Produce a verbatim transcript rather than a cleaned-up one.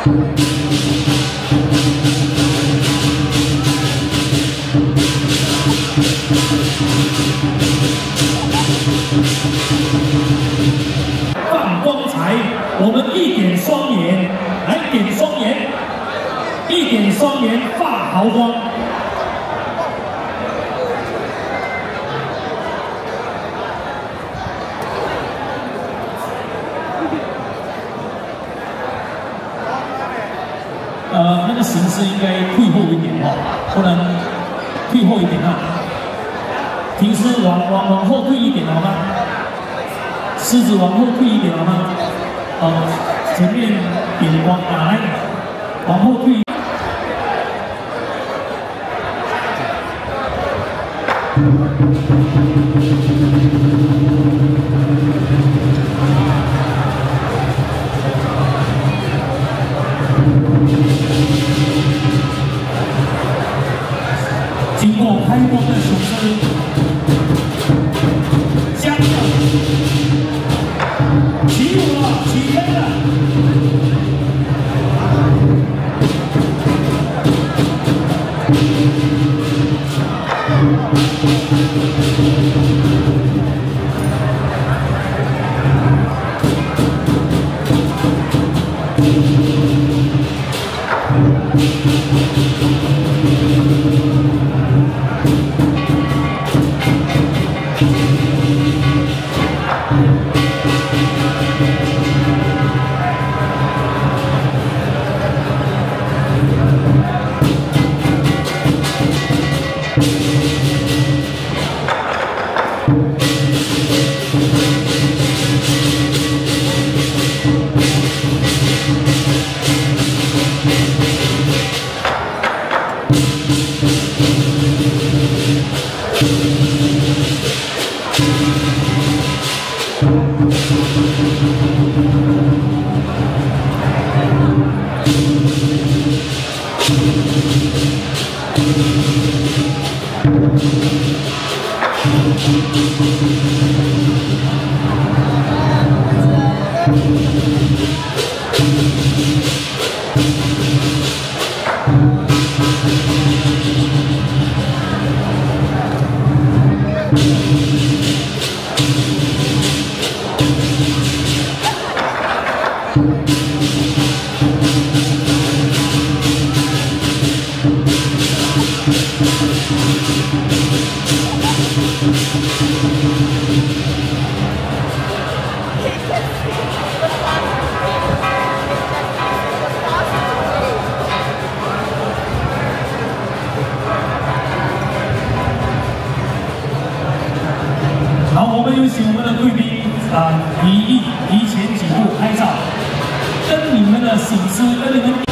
放光彩，我们一点双眼，来点双眼，一点双眼发豪光。 呃，那个形式应该退后一点哦，不能退后一点啊。平时往往往后退一点好吗？狮子往后退一点好吗？好，前面点光啊，来，往后退。经过开光的雄狮，加油！起舞了，起飞了！好，我们有请我们的贵宾啊，提议提前几步拍照，跟你们的醒狮，跟你们。